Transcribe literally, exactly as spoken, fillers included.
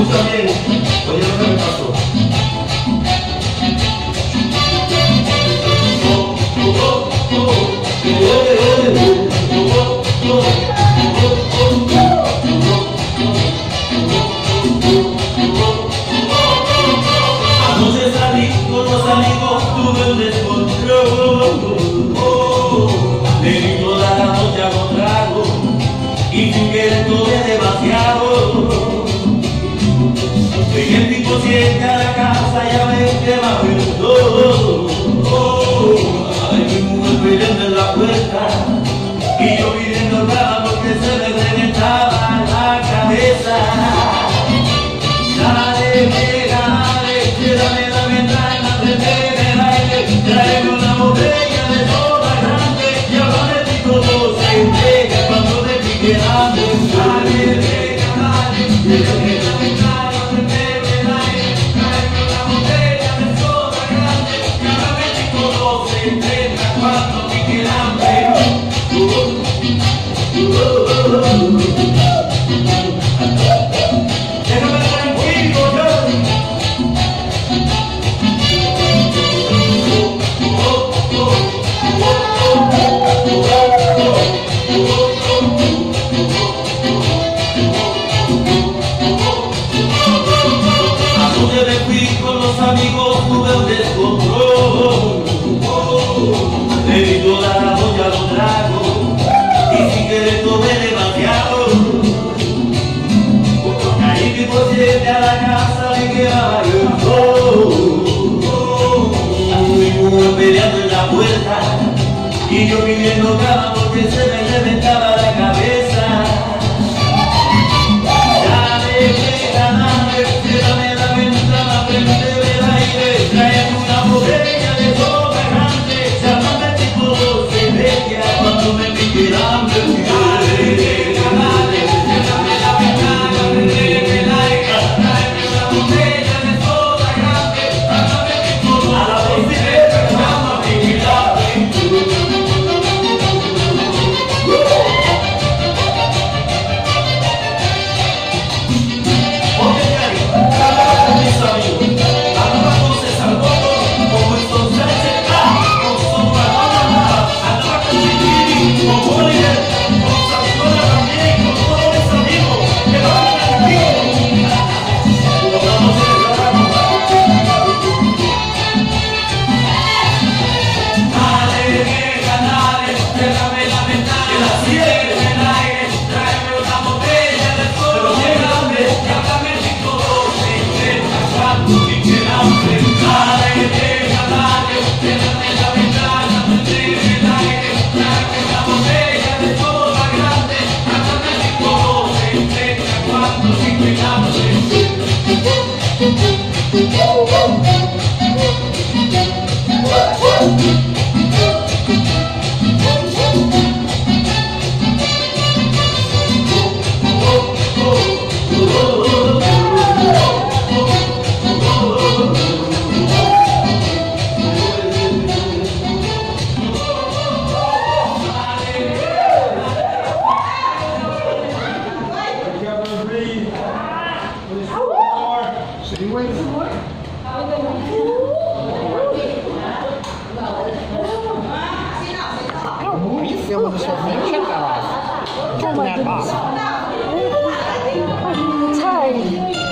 también. Oye, lo que me pasó. Anoche salí con los amigos, tuve un descontrol. Le di toda la noche a los tragos y sin querer tomé demasiado. Llegué el tipo siete a la casa, ya ves que me aventó. Ay, mi mujer peleando en la puerta y yo pidiendo nada porque se me reventaba la cabeza. Dale, pega, dale, dame, dame, dame, prendeme el aire, tráeme una botella de soda grande y ahora el tipo no se entrega cuando me pique hambre. Dale, pega, dale, dame, dame, dame, prendeme el aire, tráeme una botella de soda grande y ahora el tipo no se entrega cuando pique hambre. Uh, uh, uh, uh, uh. Amigos, tuve un descontrol. Le di toda la noche a los tragos y sin querer tomé demasiado. Caí tipo siete a la casa, me quedaba yo solo. Mi mujer peleando en la puerta y yo pidiendo cama porque se me reventaba la cabeza. Dale, pega, dame, dame, dame, dame, prende. Trae una botella de soda grande, llámame el tipo se vea cuando me pique hambre. Dale, deja, dale, déjame la ventana, prendeme el aire, tráeme una botella de soda grande, llámame el tipo a la bicicleta, llámame y dale. Oye, Cari, cállate con mis amigos. Filming this whole thing. Shut that off. Turn that off. It's hard.